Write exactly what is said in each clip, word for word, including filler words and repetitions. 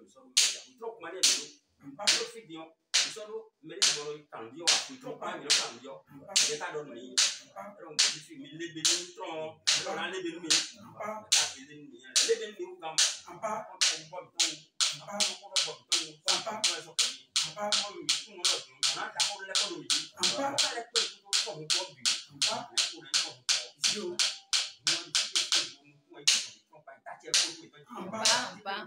solo trop mane me pro fidio solo me le boro cambio a trop pas me cambio e ta don mi ero un po' di film le beni tron ora le beni mi ta beni mi le beni mi ugam ampa un po' to ampa un po' to ampa no so che ampa mo mi tu no lo na ta ho le ko mi ampa ta le ko tu ko mo ko bi ampa le ko le ko yo no di ti ko mo ko tron pa ta che ko mi ampa ampa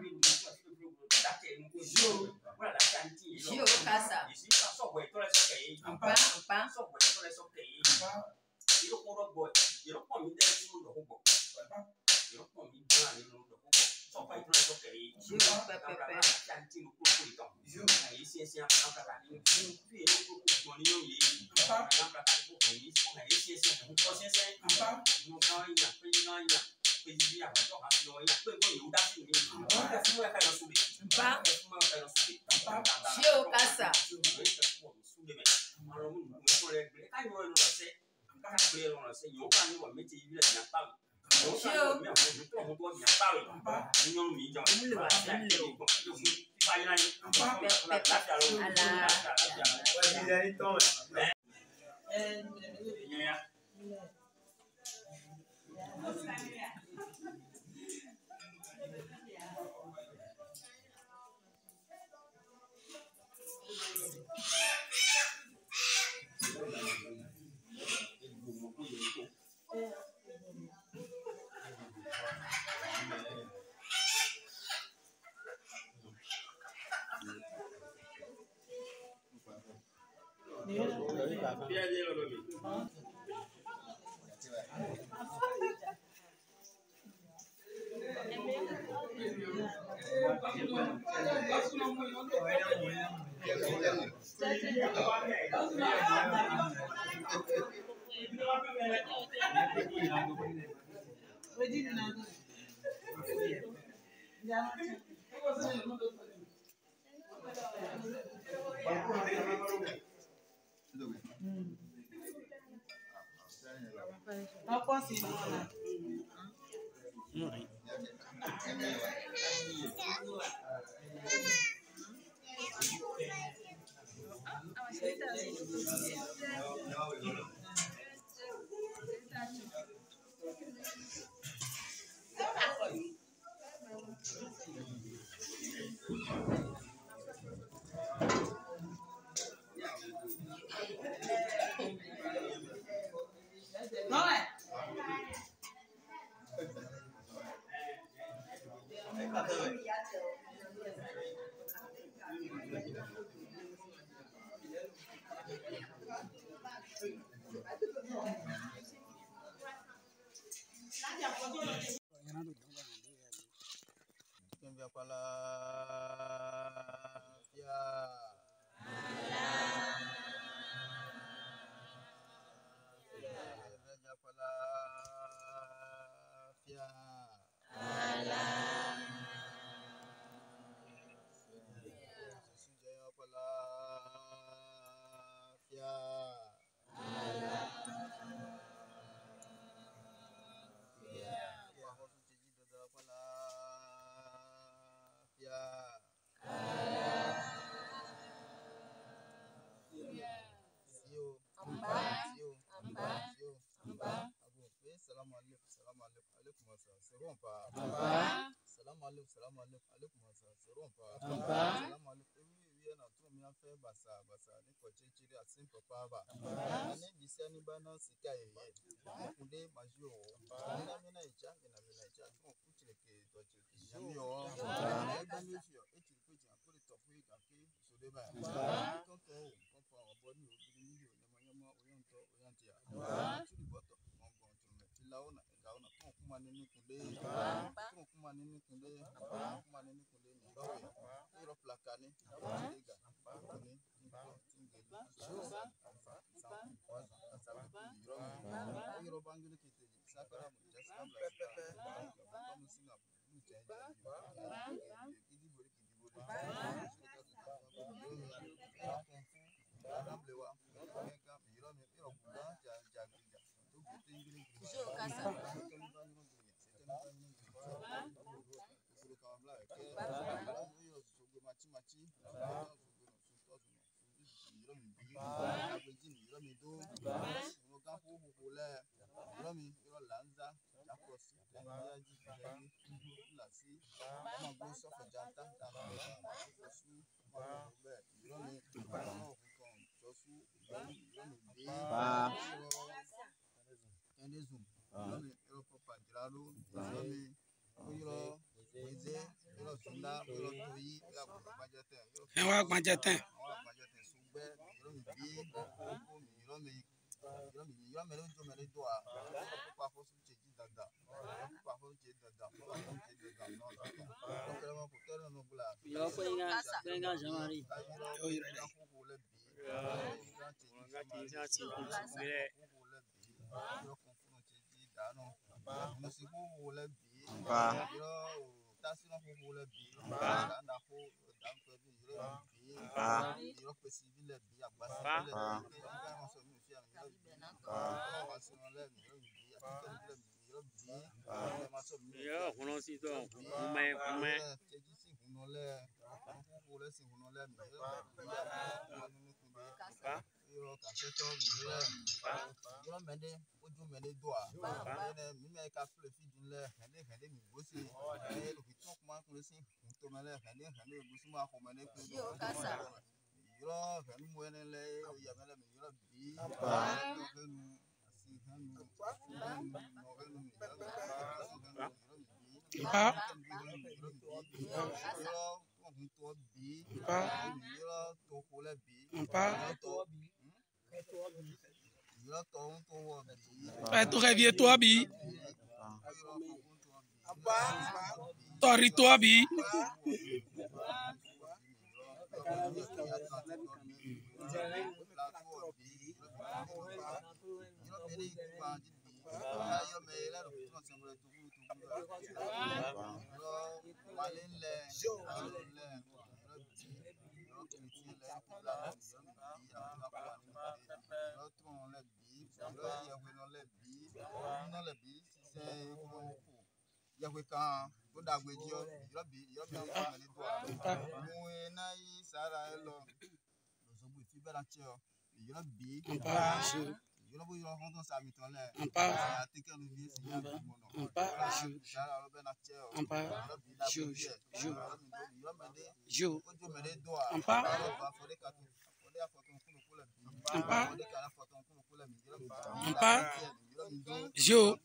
voilà la cantine yo casa ici ça so boy to le so ke ampa ampa so boy to le so ke ampa yo ko ro boy yo ko mi de mu do ko yo ko mi da ni mu do ko so boy to le so ke yo pe pe pe la cantine ko ko to yo ai si si ampa ka la ni fi yo ko ko ni yo yi ampa ampa ka ko ni ko ai si si ko si si ampa no ka ya pe ni ya pe ni ya ko ha no ya pe ko yo da si ni ampa fu ya ka no su bi ampa fu ma ka no su bi Shio casa. ẹ wá gbàjẹ tán. Tu reviens toi bi. Tori toi bi. Jo.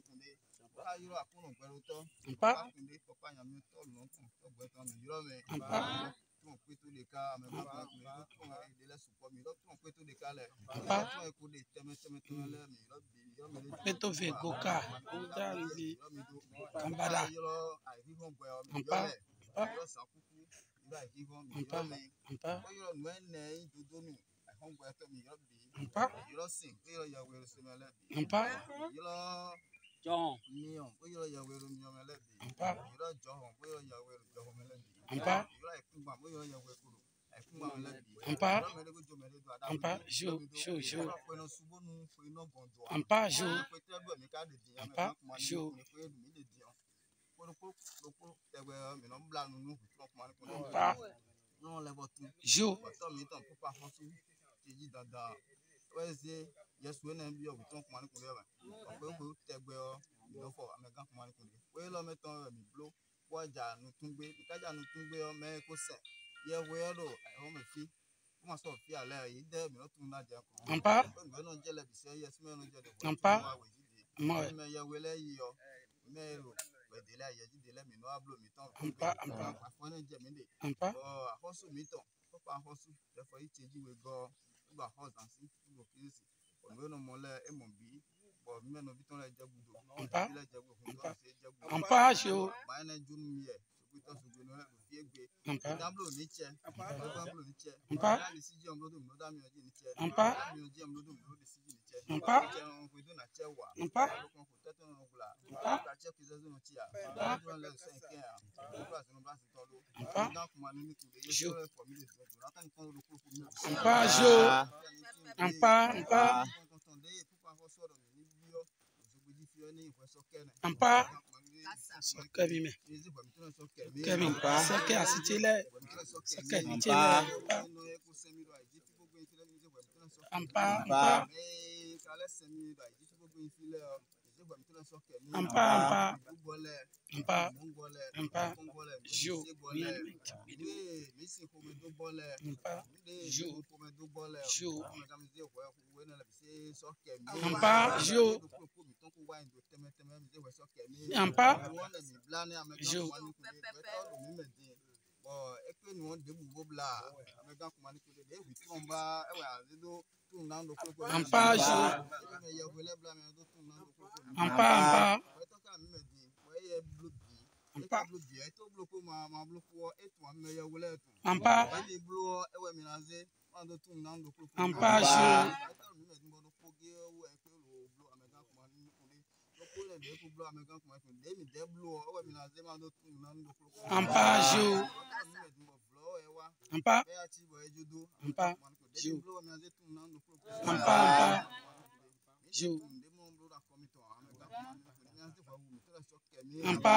Peto vegoka, udanzi, kambada, ampa, ampa, ampa, ampa, ampa, John, ampa, ampa, ampa, ampa, jo, jo, jo, ampa, jo, ampa, jo, ampa, jo. Ampa, ampa, moi. Ampa, ampa, ampa. Ampa, ampa, jo. Ampa, ampa, ampa, ampa, ampa, jo. Ampa, jo. Ampa, ampa. Ampa, so Kevin me. Kevin, so ke asitile. Ampa, ampa, ampa, ampa, ampa, jo, ampa, jo, jo, ampa, jo, ampa, jo. Ampa, jo, ampa, ampa, ampa, ampa, ampa, jo, ampa, jo, ampa, ampa, jo, ampa, ampa, jo, ampa,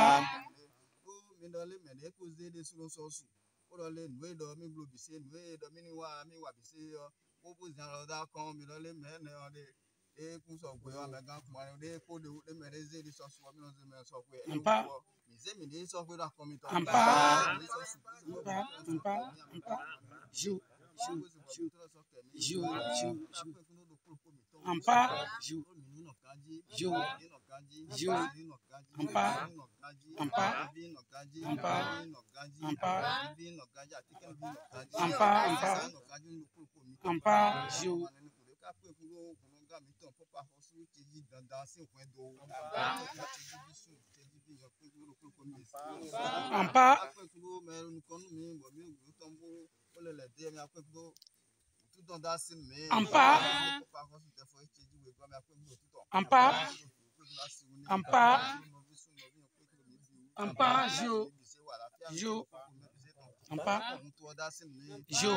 ampa, ampa, ampa, ampa, jo, jo, jo, jo, jo, jo, ampa, jo, jo, jo, ampa, ampa, ampa, ampa, ampa, ampa, ampa, jo, ampa, ampa, ampa, ampa, ampa, jo, jo, ampa, jo,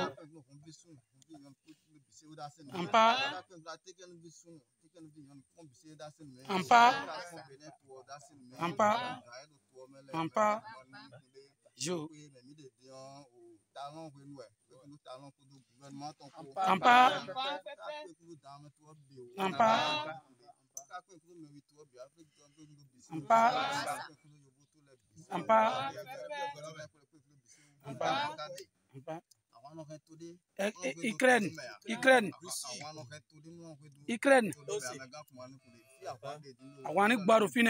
ampa, ampa, ampa, ampa, jo, ampa, ampa, ampa, ampa, ampa, ampa. Ukraine, Ukraine, Ukraine. Awani gbaro fine.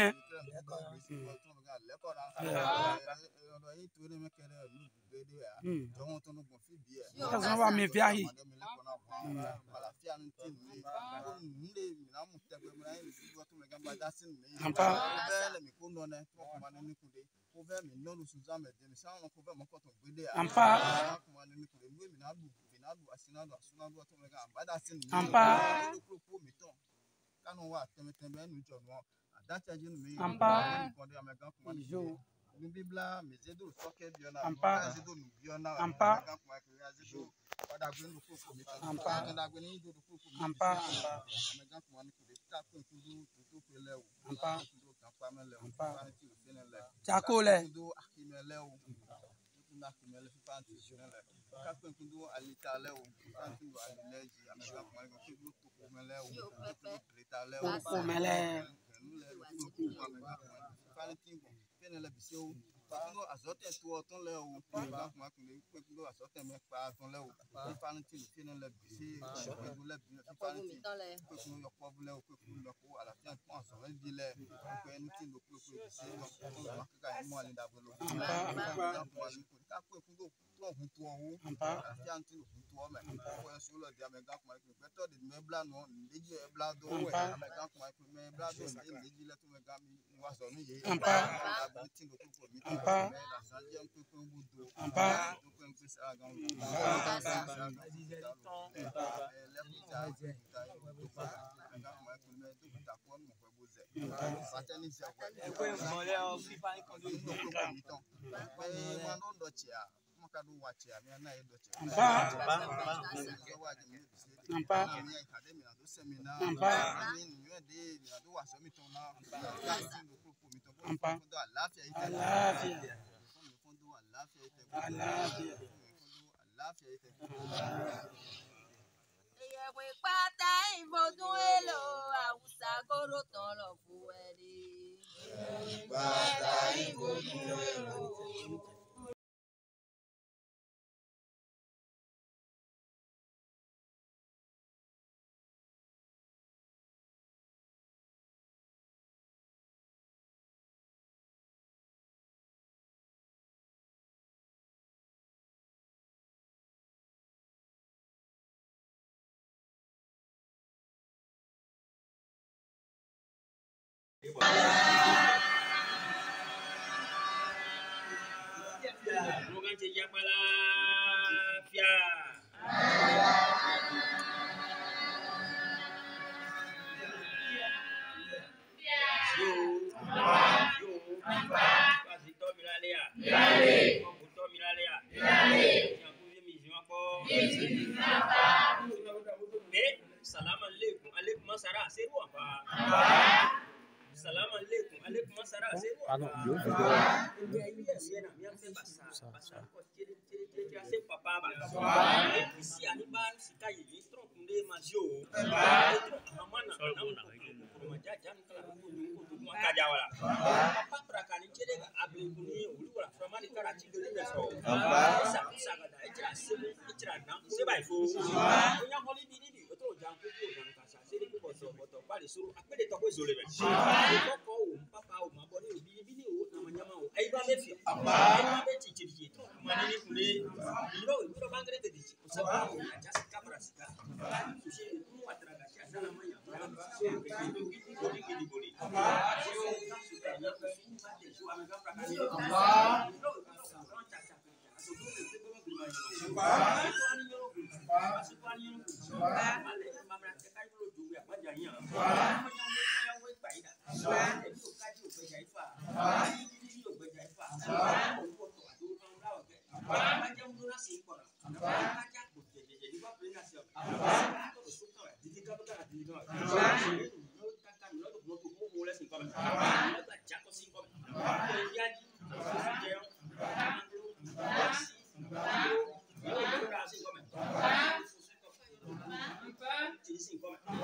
That's not what me viahi. Ampa, ampa, ampa, ampa, jo, ampa, ampa, ampa, ampa, ampa, ampa, chakole. àlàáfíà yìí tẹ̀. Ìyẹ̀wò pátá ìfọdún èlò àwùsá kóró tán lọ fún ẹni. Pátá ìfọdún èlò. Bukan saja palafia. Yo, yo, kasih to milalea. Milalea. Komputo milalea. Milalea. Yang punya misi apa? Misi apa? Eh, salam alaikum. Alaikum assalam. Seru apa? Salam alaikum. Alaikum assalam. Seru apa? Papa ba si ani ban si kai ni tro kunde mazio amana na ko ma jajan kala ko ko ko ka jawala papa prakani chede ga abe kuni ulura from ani kara chigere be so sa sa ga da itra se itra na se bai fo onya holi bi ni o to jan ko ko jan ka sa se ni ko so boto pa le suru apede to ko zole be ko ko o papa o ma bo ni bi bi ni o na manyama o ai ba me fi ai ba me chi chi chi to ma ni kule ilo ilo bangre te dici o sa o ja si capra si ka so se ku atra ga si sana manya so ke ni bodi ke di bodi so na su ta na ko su ma te su ame ga pra ka ni Allah ilo ilo ron cha cha so do te te bo ma so ba so ani yo ba so ani yo ba ale ma bra te kai lo du ya ma ja yan ba ma nya wo ya wo pa ida so e so ka ji o pe ja ifa ba ni o pe ja ifa ba o ko to adu kan la o ke ba ma ja mu na si ko na ba ma ja ko je je ni ba pe na si o ba to so ka di di ka ba ka di ka ba no ka ka no to mo to mo mo le si ko ba no ta ja ko si ko ba ya ji si je yo ba si ba yo ka si ko ba chỉ xin qua mẹ.